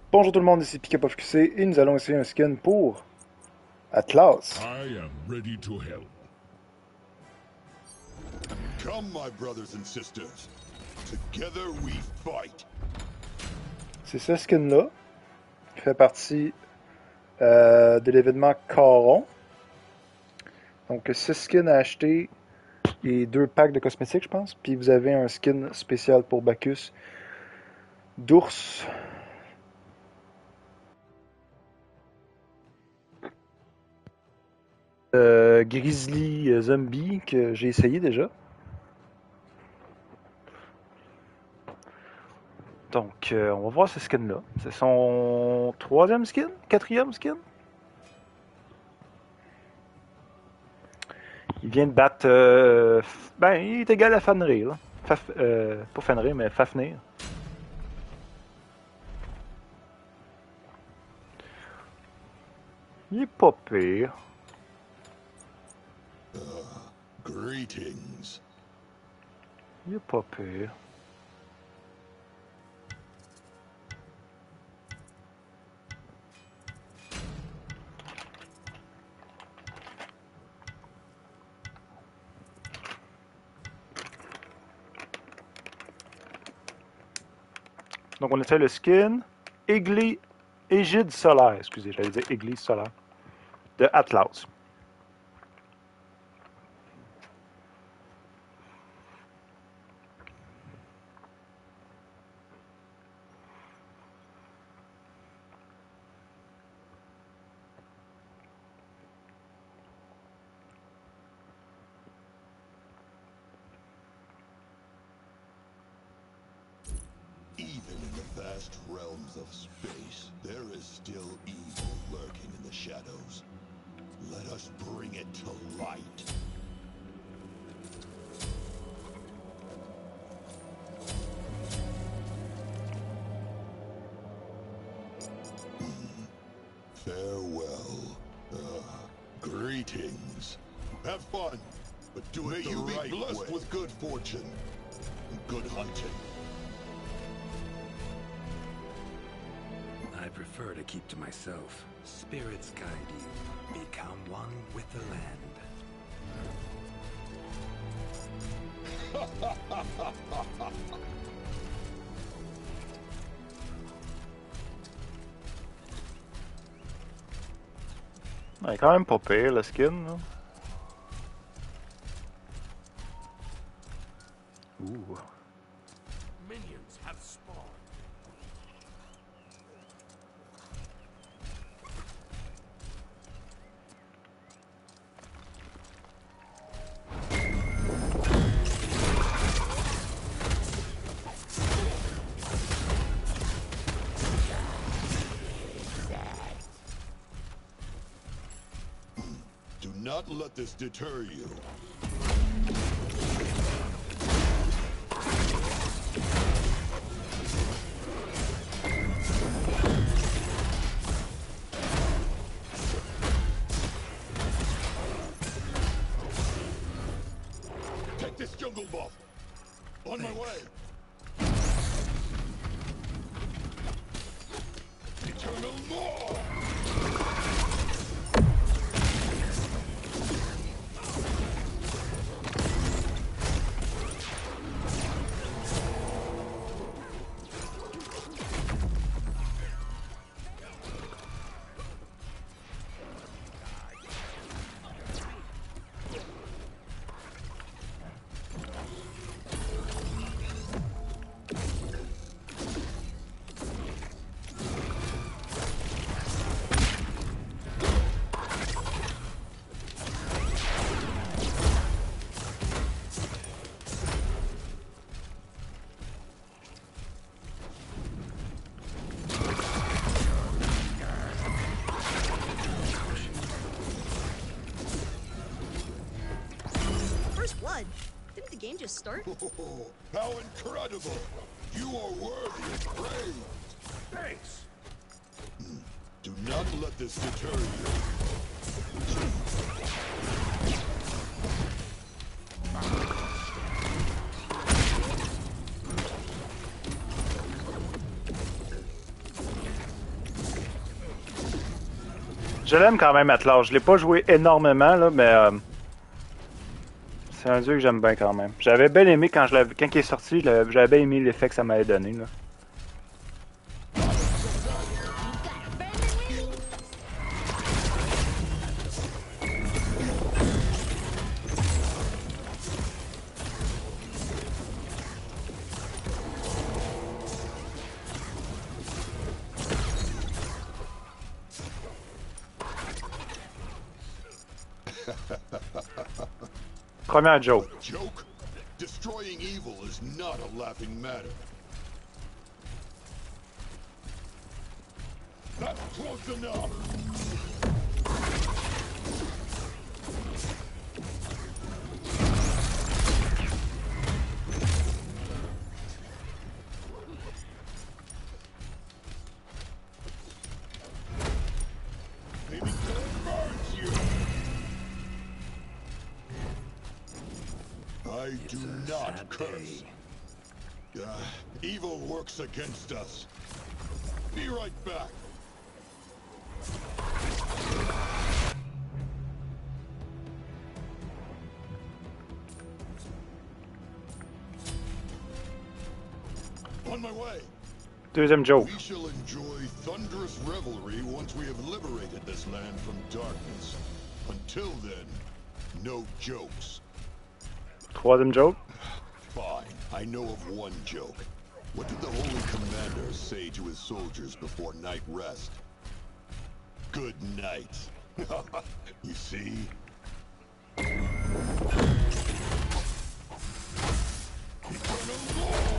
Bonjour tout le monde, ici Picapov QC et nous allons essayer un skin pour Atlas. I am ready to help. Come, my brothers and sisters. Together we fight. C'est ce skin-là qui fait partie de l'événement Caron. Donc 6 skins à acheter et 2 packs de cosmétiques, je pense. Puis vous avez un skin spécial pour Bacchus d'ours. Grizzly Zombie que j'ai essayé déjà. Donc, on va voir ce skin-là. C'est son 3e skin? 4e skin? Il vient de battre... ben, il est égal à Fenrir. Pas Fenrir, mais Fafnir. Il est pas pire. Greetings. Il est pas pire. Donc, on essaie le skin Égide solaire. Excusez, j'allais dire Église solaire. De Atlas. Even in the vast realms of space, there is still evil lurking in the shadows. Let us bring it to light. Farewell. Greetings. Have fun, but do it the right way. May you be blessed with good fortune and good hunting. I prefer to keep to myself. Spirits guide you. Become one with the land. Il est quand même pas pire le skin. Là. Ouh. Minions have spawned. Do not let this deter you. Take this jungle buff. On my way. Eternal Maw! Blood. Didn't the game just start? Oh, how incredible! You are worthy of praise! Thanks. Do not let this deter you. Je l'aime quand même Atlas. Je l'ai pas joué énormément, là, mais c'est un jeu que j'aime bien quand même. J'avais bien aimé quand il est sorti, j'avais bien aimé l'effet que ça m'avait donné. Là. Première joke. Joke? Destroying evil is not a laughing matter. That's close enough. Maybe killing burns you. I do not curse. Evil works against us. Be right back. On my way. Deuxième joke. We shall enjoy thunderous revelry once we have liberated this land from darkness. Until then, no jokes. Troisième joke. Fine, I know of one joke. What did the Holy Commander say to his soldiers before night rest? Good night. You see? Eternal law!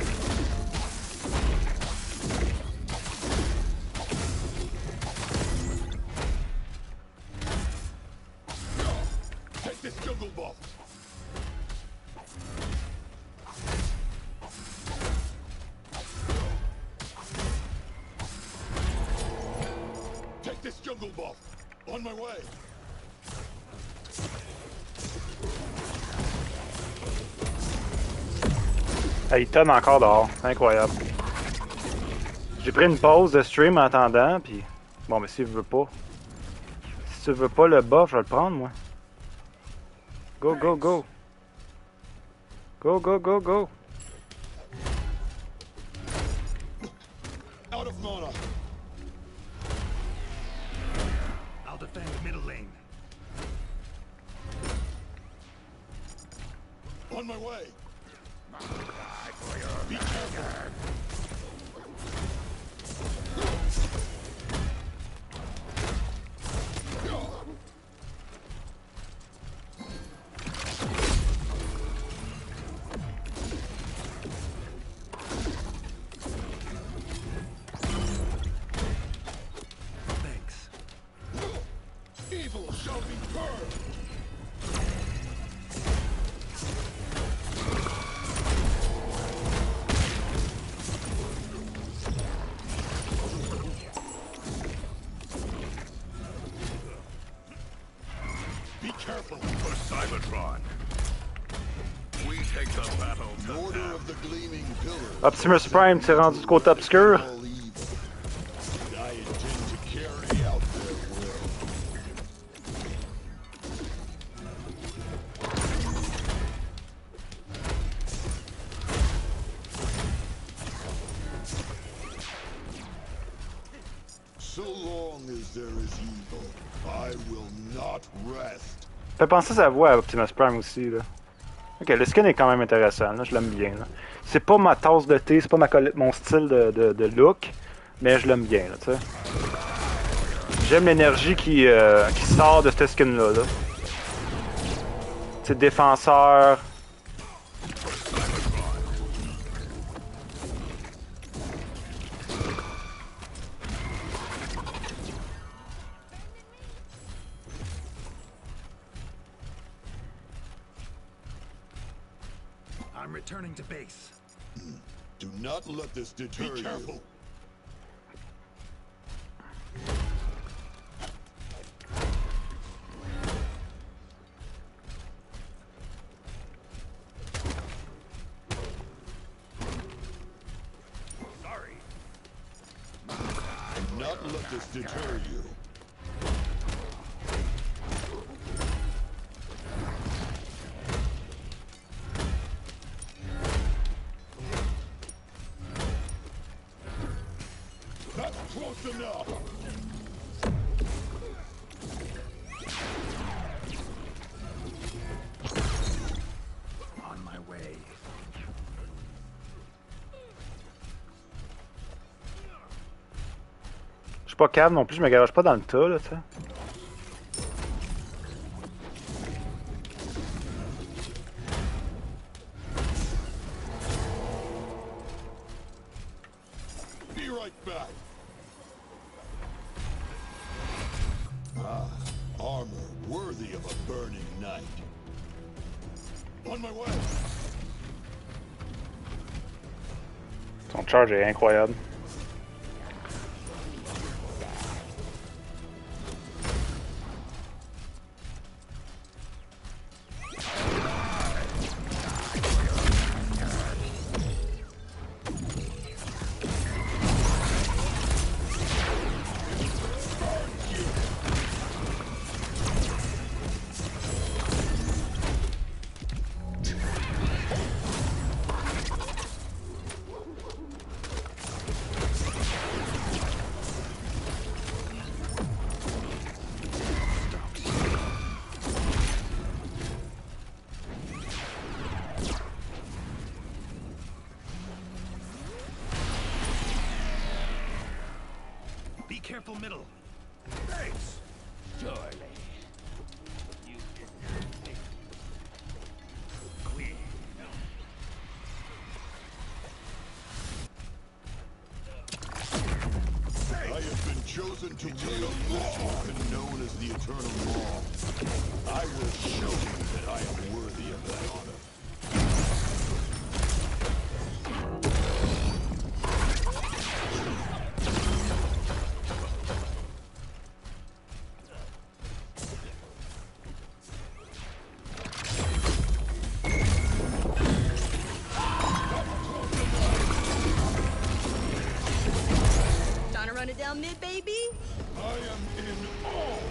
Take this jungle buff! Take this jungle buff! On my way! Ah, il tonne encore dehors. Incroyable. J'ai pris une pause de stream en attendant, puis... Bon, mais s'il veut pas... Si tu veux pas le buff, je vais le prendre, moi. Go, go, go! Go, go, go, go! Out of mana! I'll defend middle lane. On my way! Be careful! Thanks. Evil shall be burned! Be careful! For Cybertron. We take the battle The to Order them. of the Gleaming Pillar. Optimus Prime, t'es rendu du côté obscur. All evil. And I intend to carry out their will. So long as there is evil, I will not rest. Fait penser sa voix à Optimus Prime aussi, là. Ok, le skin est quand même intéressant, là, je l'aime bien, là. C'est pas ma tasse de thé, c'est pas mon style de look, mais je l'aime bien, là, tu sais. J'aime l'énergie qui sort de ce skin-là, là. C'est défenseur. I'm returning to base. Do not let this deter you. Be careful. Sorry. Do not let this deter you. close enough. On my way. Je suis pas calme non plus, je me garage pas dans le tas, là, tu sais. Be right back. Ah, armor worthy of a burning knight. On my way. Son charge est incroyable. Be careful, middle. Thanks. Surely. You clean. I have been chosen to wield this weapon known as the Eternal Maul. I will show you that I am worthy of that honor. Trying to run it down mid, baby? I am in awe.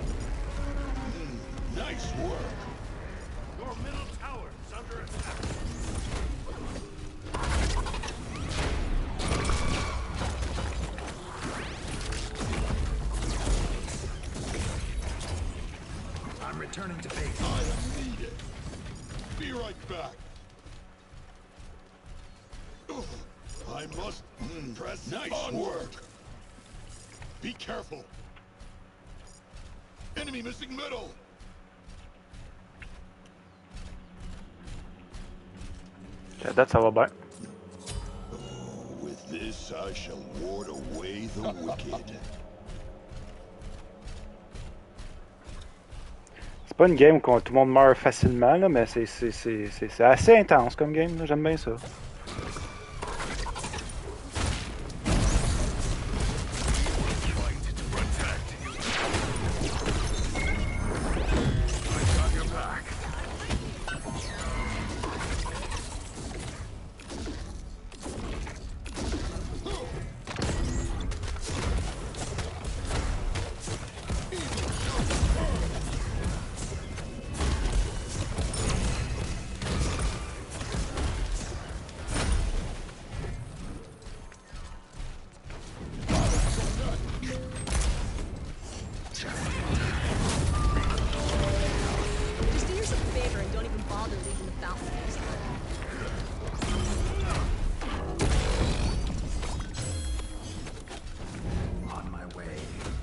Nice work. Your middle tower is under attack. I'm returning to base. I am needed. Be right back. Ugh, I must press nice work. Be careful. Enemy missing middle. À date, ça va bien. With this, I shall ward away the wicked. C'est pas une game où tout le monde meurt facilement, là, mais c'est assez intense comme game, là. J'aime bien ça. Just do yourself a favor and don't even bother leaving the fountain next time. On my way.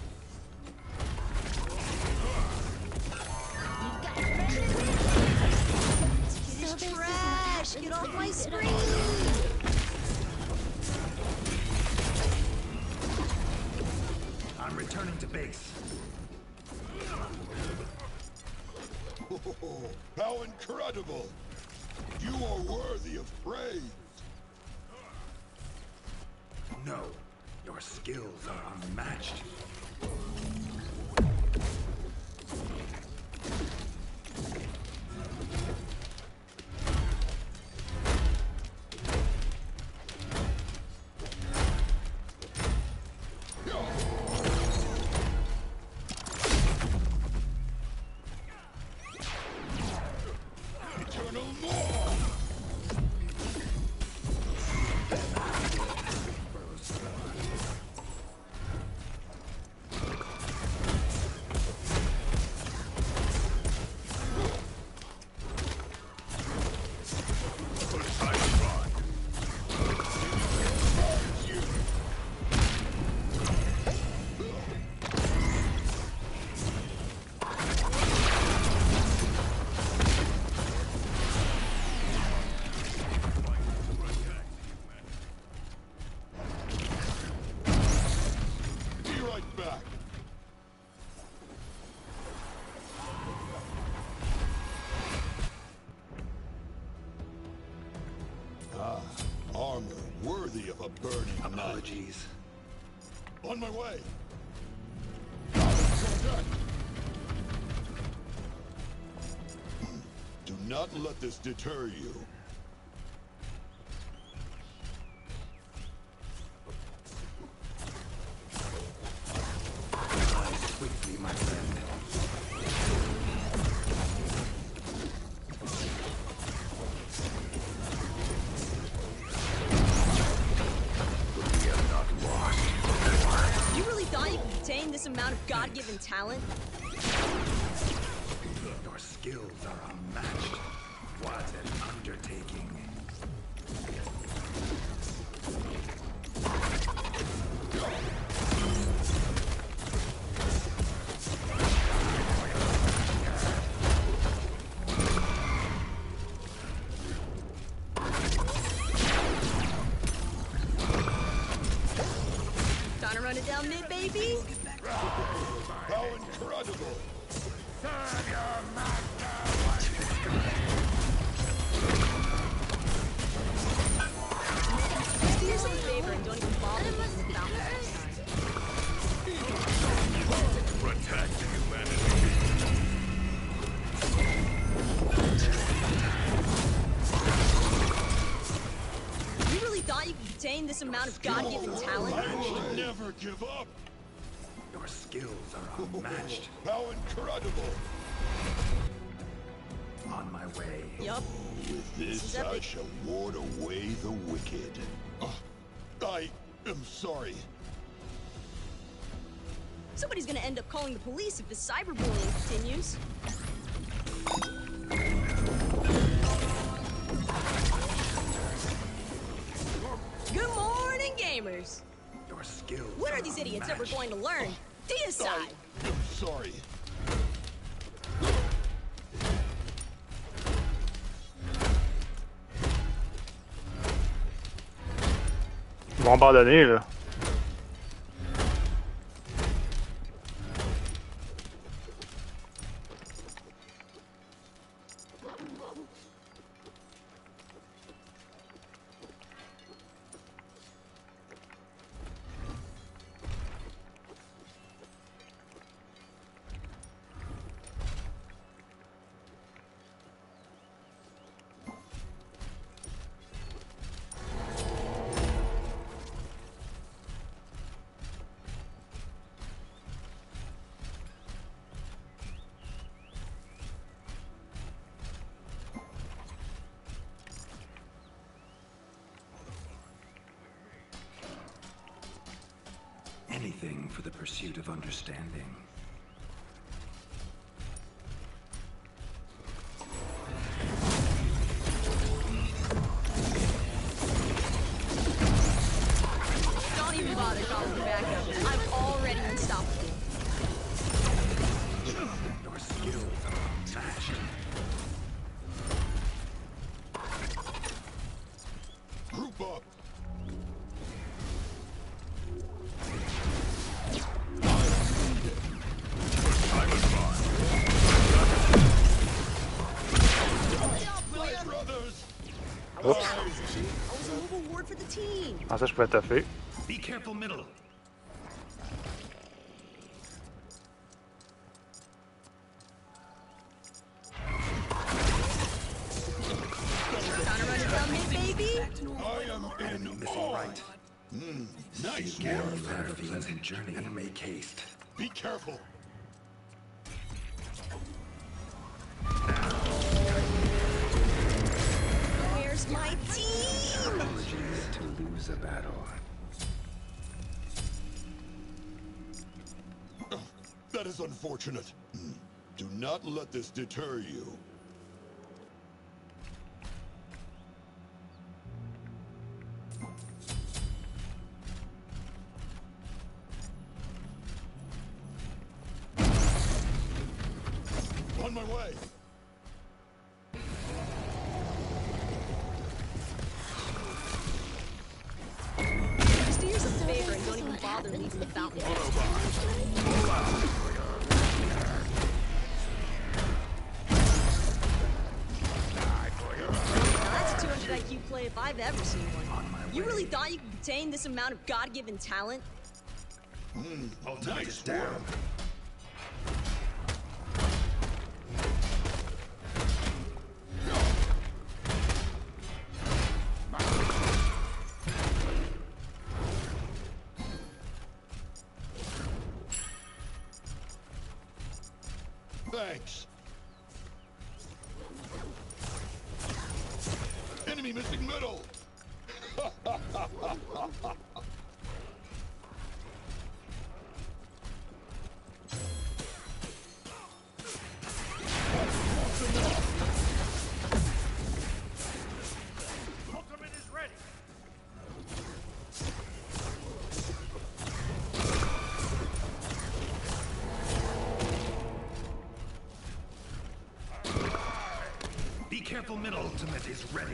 This is trash! Get off my screen! I'm returning to base. Oh, how incredible! You are worthy of praise. No, your skills are unmatched. Eternal Maul! Apologies. On my way. Do not let this deter you. Rise quickly, my friend. You really thought you could contain this amount of God-given talent? Your skills are unmatched. What an undertaking. Trying to run it down mid, baby? How incredible! Just do yourself a favor and don't even bother leaving the fountain next time. Protect humanity. You really thought you could contain this amount of God-given talent? I will never give up! Your skills are unmatched. How incredible! On my way. Yup. With This this, is I epic. shall ward away the wicked. I am sorry. Somebody's gonna end up calling the police if this cyberbullying continues. Good morning, gamers! Your skills When are these idiots ever unmatched. going to learn? Deicide! I am sorry. Ils vont abandonner, là. Anything for the pursuit of understanding. Don't even bother calling for backup. I'm already unstoppable. Your skills are unmatched. Group up. My brothers! Oups. I was a mobile ward for the team. Ah, ça, je pouvais taffer. Be careful, middle. Trying to run it down mid, baby? I am in awe. Right. Nice More work. of a pleasant journey and make haste. Be careful. Where's my team? Apologies to lose a battle. That is unfortunate. Do not let this deter you. On my way. Just do yourself a favor and don't even bother leaving the fountain. Now that's a 200 IQ play if I've ever seen one. On my You really thought you could contain this amount of God-given talent? Ultimate is down. Thanks. Enemy missing middle. Ultimate is ready. Be careful, middle. Ultimate is ready.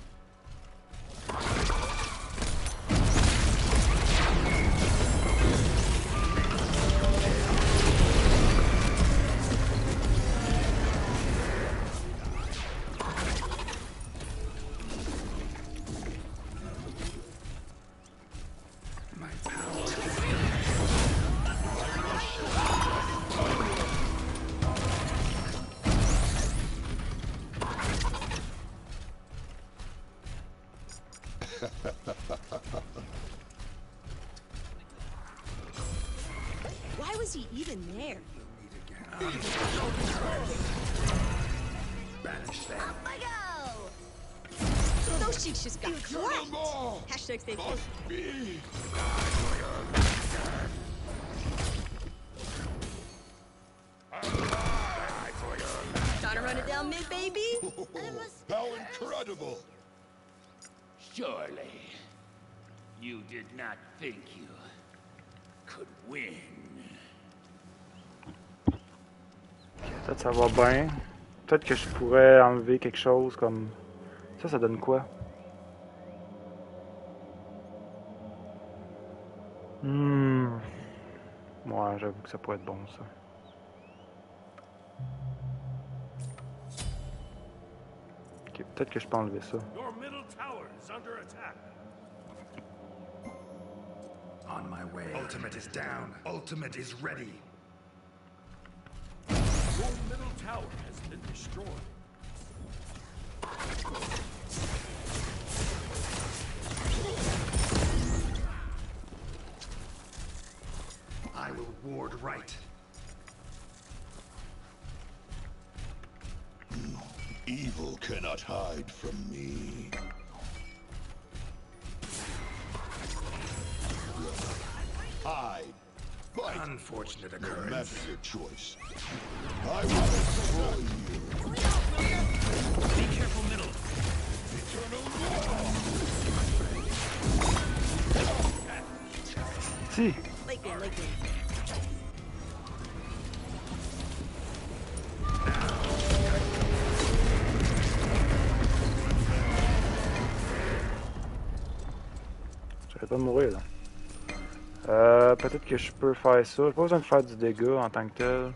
My power. Why was he even there? Banish them. Up I go! Those cheeks just got cracked. Ball Hashtag stay must be. Trying to run it down mid, baby? How incredible! Surely, you did not think you could win. Peut-être ça va bien. Peut-être que je pourrais enlever quelque chose comme... Ça donne quoi? Ouais, j'avoue que ça pourrait être bon, ça. Ok, peut-être que je peux enlever ça. Your middle tower is under attack. On my way. Ultimate is down. Ultimate is ready. Your middle tower has been destroyed. I will ward right. Evil cannot hide from me. Hide. Fight. Unfortunate No occurrence. matter your choice. I will destroy you. Be careful, middle. Eternal law. Si! Late game, late game. J'arrête pas de mourir, là. Peut-être que je peux faire ça. J'ai pas besoin de faire du dégât en tant que tel.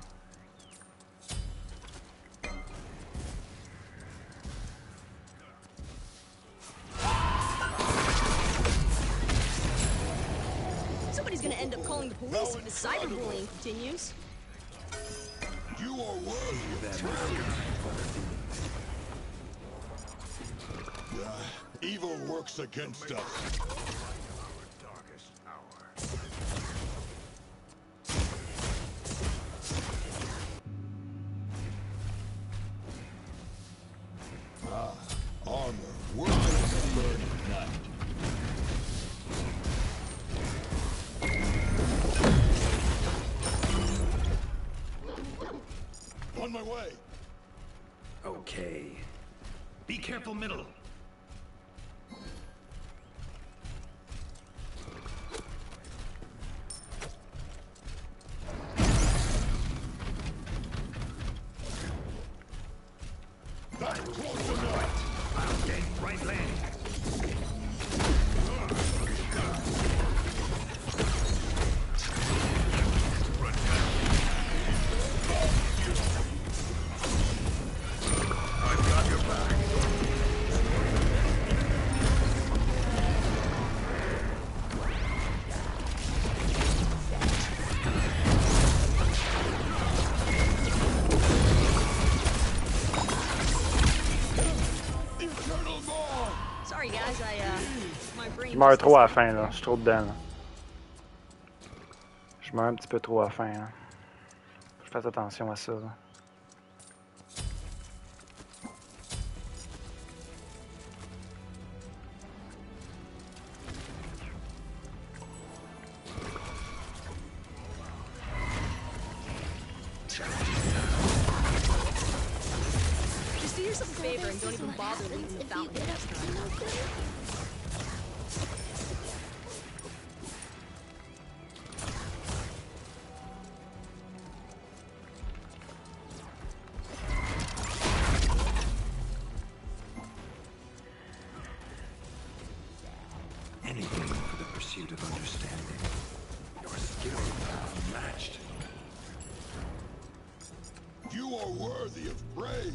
Somebody's gonna end up calling the police if this cyberbullying continues. You are worthy of that. Evil works against us. Darkest hour. Armor worthy of the burning night. On my way. Okay. Be careful, middle. That's close enough. I'll gain right lane. I've got your back. Je meurs trop à la fin, là. Je suis trop dedans, là. Je meurs un petit peu trop à la fin, là. Faut que je fasse attention à ça, là. Just do yourself a favor and don't even bother leaving the fountain next time. Anything for the pursuit of understanding. Your skill is unmatched. You are worthy of praise.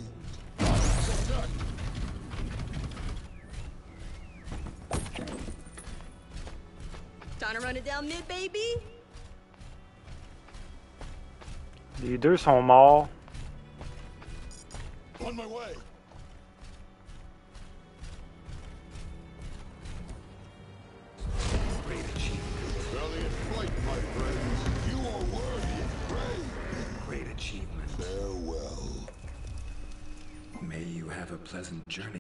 Time to run it down mid, baby. Les deux sont morts. On my way. Great achievement. Valiant fight, my friends. You are worthy of praise. Great achievement. Farewell. May you have a pleasant journey.